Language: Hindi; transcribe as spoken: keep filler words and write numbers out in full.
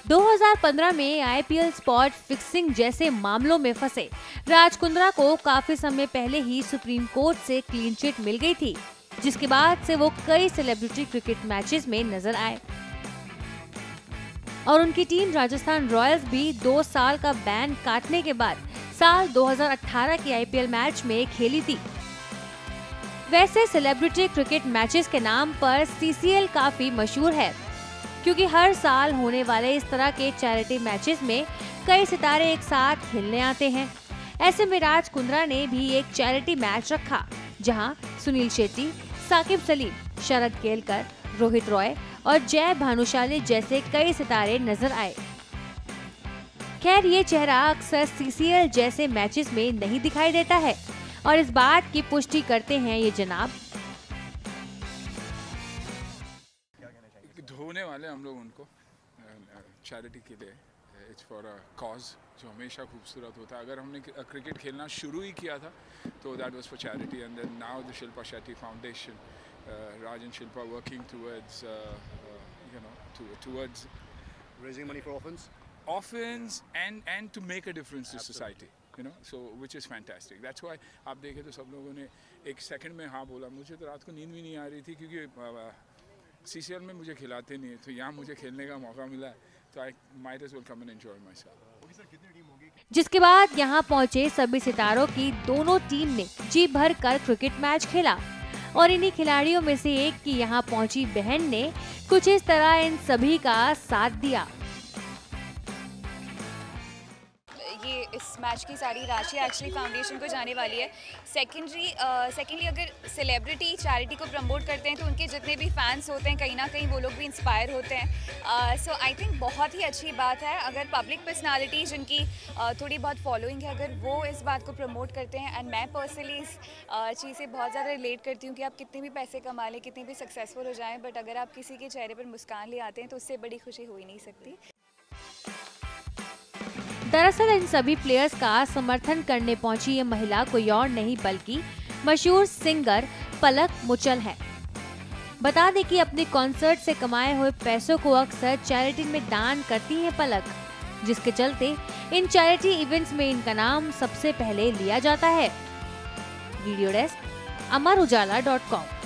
दो हज़ार पंद्रह में आईपीएल स्पॉट फिक्सिंग जैसे मामलों में फंसे राज कुंद्रा को काफी समय पहले ही सुप्रीम कोर्ट से क्लीन चिट मिल गई थी, जिसके बाद से वो कई सेलिब्रिटी क्रिकेट मैचेस में नजर आए और उनकी टीम राजस्थान रॉयल्स भी दो साल का बैन काटने के बाद साल दो हज़ार अठारह के आईपीएल मैच में खेली थी। वैसे सेलिब्रिटी क्रिकेट मैचेस के नाम पर सीसीएल काफी मशहूर है, क्योंकि हर साल होने वाले इस तरह के चैरिटी मैचेस में कई सितारे एक साथ खेलने आते हैं। ऐसे में राज कुंद्रा ने भी एक चैरिटी मैच रखा, जहां सुनील शेट्टी, साकिब सलीम, शरद केलकर, रोहित रॉय और जय भानुशाली जैसे कई सितारे नजर आए। खैर, ये चेहरा अक्सर सीसीएल जैसे मैचेस में नहीं दिखाई देता है और इस बात की पुष्टि करते हैं ये जनाब। धोने वाले हम लोग उनको चैरिटी के लिए, इट्स फॉर अ कॉज जो हमेशा खूबसूरत होता है। अगर हमने क्रिकेट खेलना शुरू ही किया था तो that was for charity, and then now the Shilpa Shetty foundation, Raj and Shilpa working towards you know towards raising money for orphans orphans and and to make a difference to society, you know, so which is fantastic. That's why आप देखें तो सब लोगों ने एक सेकंड में हाँ बोला। मुझे तो रात को नींद भी नहीं आ रही थी, क्योंकि सीसीएल में मुझे खिलाते नहीं है, तो यहाँ मुझे खेलने का मौका मिला है, तो I might as well come and enjoy myself. जिसके बाद यहाँ पहुँचे सभी सितारों की दोनों टीम ने जी भर कर क्रिकेट मैच खेला और इन्हीं खिलाड़ियों में से एक की यहाँ पहुंची बहन ने कुछ इस तरह इन सभी का साथ दिया। ये इस मैच की सारी राशि एक्चुअली फाउंडेशन को जाने वाली है। सेकेंडरी सेकेंडली अगर सेलिब्रिटी चैरिटी को प्रमोट करते हैं तो उनके जितने भी फैंस होते हैं कहीं ना कहीं वो लोग भी इंस्पायर होते हैं। सो आई थिंक बहुत ही अच्छी बात है अगर पब्लिक पर्सनालिटी जिनकी uh, थोड़ी बहुत फॉलोइंग है अगर वो इस बात को प्रमोट करते हैं। एंड मैं पर्सनली इस uh, चीज़ से बहुत ज़्यादा रिलेट करती हूँ कि आप कितने भी पैसे कमा लें, कितने भी सक्सेसफुल हो जाएँ, बट अगर आप किसी के चेहरे पर मुस्कान ले आते हैं तो उससे बड़ी खुशी हो ही नहीं सकती। दरअसल इन सभी प्लेयर्स का समर्थन करने पहुंची ये महिला कोई और नहीं बल्कि मशहूर सिंगर पलक मुचल है। बता दें कि अपने कॉन्सर्ट से कमाए हुए पैसों को अक्सर चैरिटी में दान करती हैं पलक, जिसके चलते इन चैरिटी इवेंट्स में इनका नाम सबसे पहले लिया जाता है। Video desk Amar Ujala dot com.